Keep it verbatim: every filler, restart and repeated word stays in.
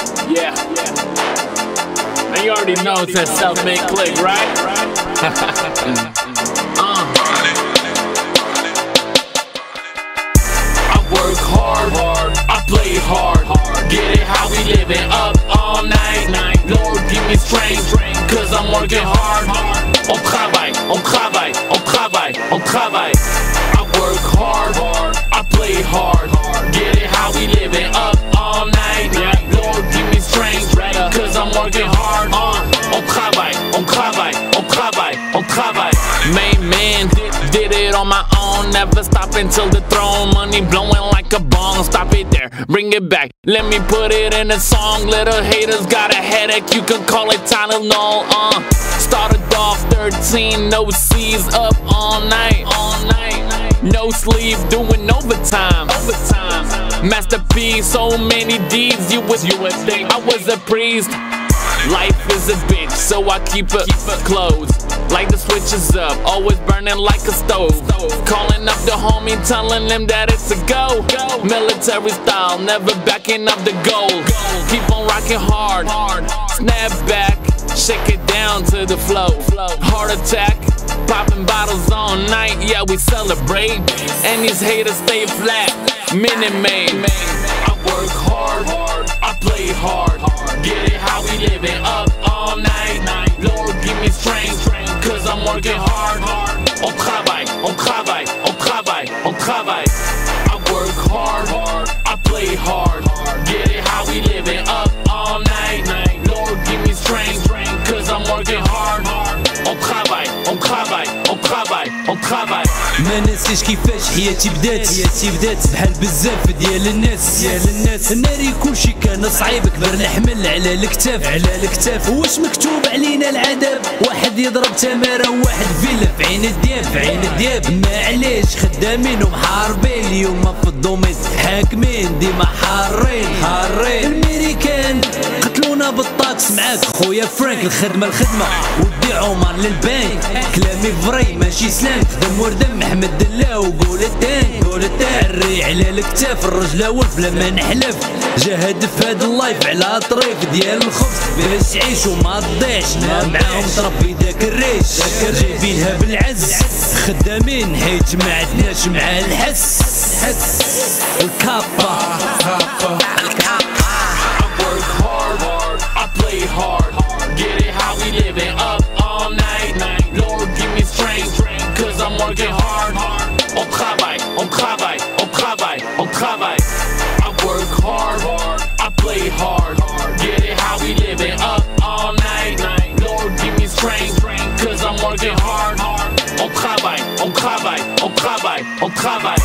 Yeah. And you already know it's that self-made click, right? uh. I work hard, I play hard. Get it how we living up all night. Lord, give me strength, cause I'm working hard. On travaille, on travaille, on travaille, on travaille. I work hard, I play hard. Get it how we living up all night. Lord, give me strength, cause I'm working hard. On travaille, on travaille, on travaille, on travaille. Main man did it on my own. Never stop until the throne. Money blowing like a bong. Stop it there, bring it back. Let me put it in a song. Little haters got a headache. You can call it Tylenol. Uh, started off thirteen, no C's, up all night, all night. No sleep, doing overtime. Overtime. Masterpiece, so many deeds. You was you would think I was a priest. Life is a bitch, so I keep it, keep it closed. Like the switches up, always burning like a stove. Calling up the homie, telling them that it's a go. Military style, never backing up the goal. Keep on rocking hard, snap back, shake it down to the flow. Heart attack, popping bottles all night, yeah we celebrate. And these haters stay flat, Minute Maid. I work hard, I play hard. Get it how we living up all night. Lord, give me strength, cause I'm working hard. On travaille, on travaille, on travaille, on travaille. I work hard, I play hard. Get it how we living up all night. Lord, give me strength, cause I'm working hard. On travaille, on travaille, on travaille, on travaille. ما نسيش كيفاش حياتي بدات حياتي بدات بحال بزاف ديال الناس ديال الناس ناري كلشي كان صعيب كبر نحمل على الكتاف على الكتاف واش مكتوب علينا العذاب واحد يضرب تماره وواحد فيلا في عين الدياب في عين الدياب معليش خدامين ومحاربين اليوم في الدومين حاكمين ديما حارين حارين الميريكان قتلونا بالطاكس معاك خويا فرانك الخدمه الخدمه ودي عمر للبنك كلامي فري ماشي سلانك دم وردم محمد الله وقول التانك قول التانك الري على الكتاف الرجله ولف لما نحلف جاهد في هاد اللايف على طريق ديال الخبز باش تعيش وما تضيعش معاهم تربي داك الريش جايبينها بالعز خدامين حيت ما عندناش مع الحس حس الكابا hard, get it how we living up all night. Lord, give me strength, cause I'm working hard. On travaille, on travaille, on travaille, on travaille. I work hard, I play hard. Get it how we living up all night. Lord, give me strength, cause I'm working hard. On travaille, on travaille, on travaille, on travaille.